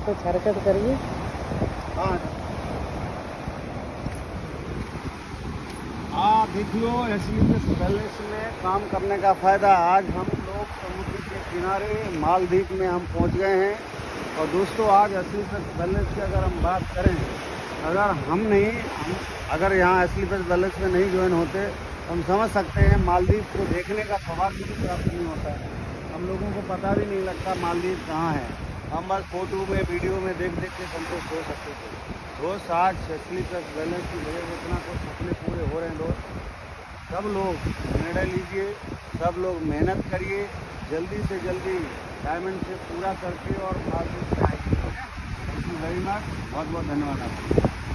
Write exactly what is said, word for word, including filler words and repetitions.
कुछ हरकत करिए। हाँ हाँ देखियो, एसलीपीएस पैलेस में काम करने का फ़ायदा। आज हम लोग समुद्र के किनारे मालदीव में हम पहुंच गए हैं। और दोस्तों, आज एसलीपीएस पैलेस की अगर हम बात करें, अगर हम नहीं हम अगर यहाँ एसलीपीएस पैलेस में नहीं ज्वाइन होते तो हम समझ सकते हैं मालदीव को देखने का सौभाग्य भी प्राप्त नहीं होता है। हम लोगों को पता भी नहीं लगता मालदीव कहाँ है। हम बस फोटो में वीडियो में देख देख के संतुष्ट हो सकते थे। दोस्त, आज एसलीपीएस पैलेस की वजह से इतना कुछ सपने पूरे हो रहे हैं। दोस्त, सब लोग निर्णय लीजिए, सब लोग मेहनत करिए, जल्दी से जल्दी डायमंड से पूरा करके और मालदीव में आइए। Thank you very much. बहुत बहुत धन्यवाद आपका।